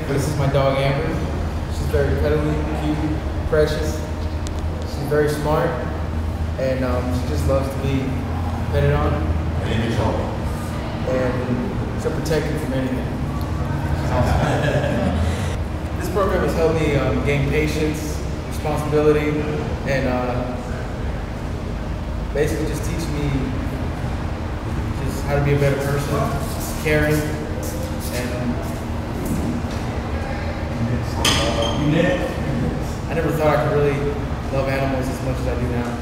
This is my dog Amber. She's very cuddly, cute, precious. She's very smart, and she just loves to be petted on. And she'll protect you from anything. This program has helped me gain patience, responsibility, and basically just teach me just how to be a better person, caring, and I never thought I could really love animals as much as I do now.